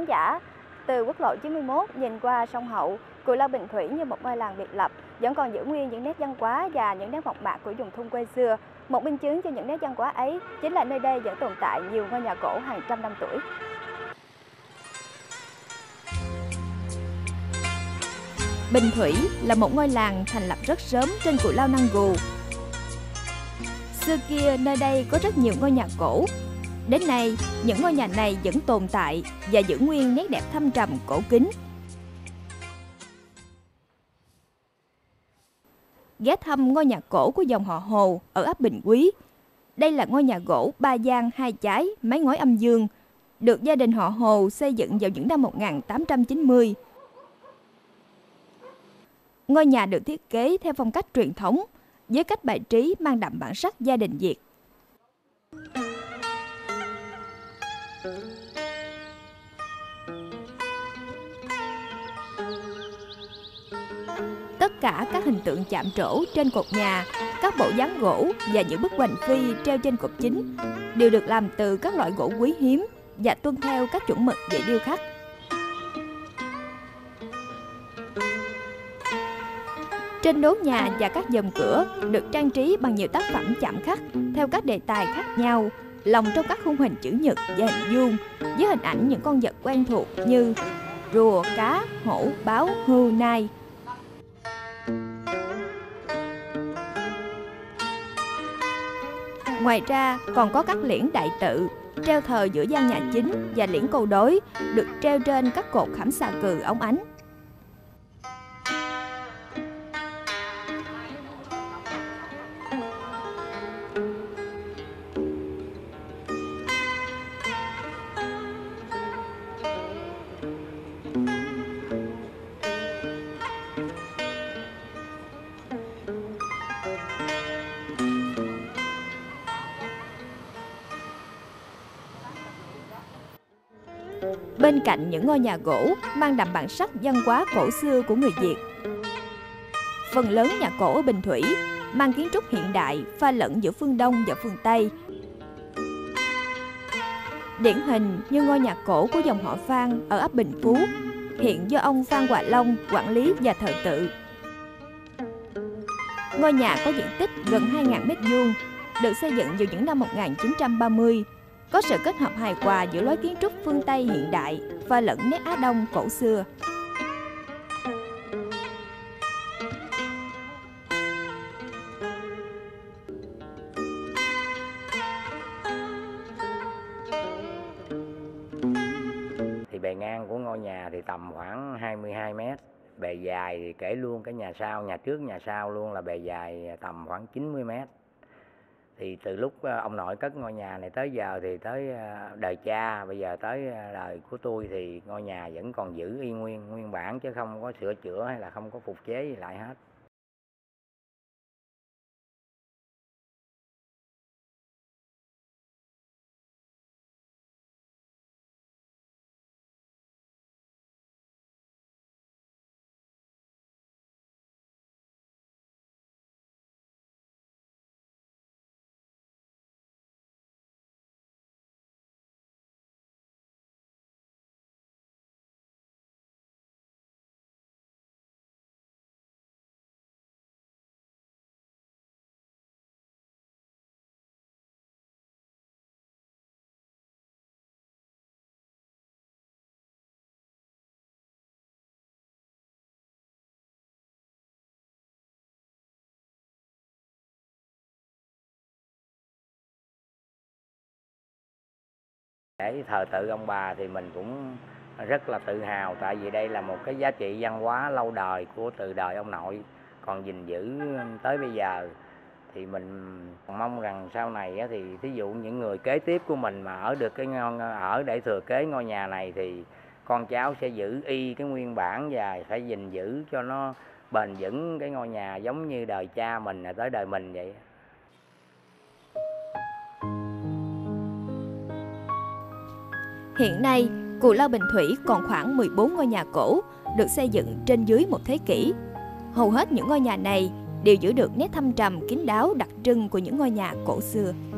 khán giả, từ quốc lộ 91 nhìn qua sông Hậu, Cù Lao Bình Thủy như một ngôi làng biệt lập, vẫn còn giữ nguyên những nét văn hóa và những nét mộc mạc của vùng thôn quê xưa. Một minh chứng cho những nét văn hóa ấy chính là nơi đây vẫn tồn tại nhiều ngôi nhà cổ hàng trăm năm tuổi. Bình Thủy là một ngôi làng thành lập rất sớm trên Cù Lao Nang Gù. Xưa kia nơi đây có rất nhiều ngôi nhà cổ. Đến nay, những ngôi nhà này vẫn tồn tại và giữ nguyên nét đẹp thâm trầm cổ kính. Ghé thăm ngôi nhà cổ của dòng họ Hồ ở ấp Bình Quý. Đây là ngôi nhà gỗ 3 gian 2 chái, mái ngói âm dương, được gia đình họ Hồ xây dựng vào những năm 1890. Ngôi nhà được thiết kế theo phong cách truyền thống, với cách bài trí mang đậm bản sắc gia đình Việt. Tất cả các hình tượng chạm trổ trên cột nhà, các bộ dáng gỗ và những bức hoành phi treo trên cột chính đều được làm từ các loại gỗ quý hiếm và tuân theo các chuẩn mực về điêu khắc. Trên đố nhà và các dòm cửa được trang trí bằng nhiều tác phẩm chạm khắc theo các đề tài khác nhau, lồng trong các khung hình chữ nhật và hình vuông, với hình ảnh những con vật quen thuộc như rùa, cá, hổ, báo, hươu, nai. Ngoài ra còn có các liễn đại tự treo thờ giữa gian nhà chính và liễn câu đối được treo trên các cột khảm xà cừ óng ánh. Bên cạnh những ngôi nhà gỗ mang đậm bản sắc văn hóa cổ xưa của người Việt, phần lớn nhà cổ ở Bình Thủy mang kiến trúc hiện đại pha lẫn giữa phương Đông và phương Tây. Điển hình như ngôi nhà cổ của dòng họ Phan ở ấp Bình Phú, hiện do ông Phan Hòa Long quản lý và thờ tự. Ngôi nhà có diện tích gần 2.000 m², được xây dựng vào những năm 1930. Có sự kết hợp hài hòa giữa lối kiến trúc phương Tây hiện đại và lẫn nét Á Đông cổ xưa. Thì bề ngang của ngôi nhà thì tầm khoảng 22 m, bề dài thì kể luôn cái nhà sau, nhà trước nhà sau luôn là bề dài tầm khoảng 90 m. Thì từ lúc ông nội cất ngôi nhà này tới giờ thì tới đời cha, bây giờ tới đời của tôi thì ngôi nhà vẫn còn giữ y nguyên bản chứ không có sửa chữa hay là không có phục chế gì lại hết. Để thờ tự ông bà thì mình cũng rất là tự hào, tại vì đây là một cái giá trị văn hóa lâu đời của từ đời ông nội còn gìn giữ tới bây giờ. Thì mình mong rằng sau này thì thí dụ những người kế tiếp của mình mà ở được ở để thừa kế ngôi nhà này thì con cháu sẽ giữ y cái nguyên bản và phải gìn giữ cho nó bền vững cái ngôi nhà giống như đời cha mình tới đời mình vậy. Hiện nay, Cù Lao Bình Thủy còn khoảng 14 ngôi nhà cổ được xây dựng trên dưới một thế kỷ. Hầu hết những ngôi nhà này đều giữ được nét thâm trầm kín đáo đặc trưng của những ngôi nhà cổ xưa.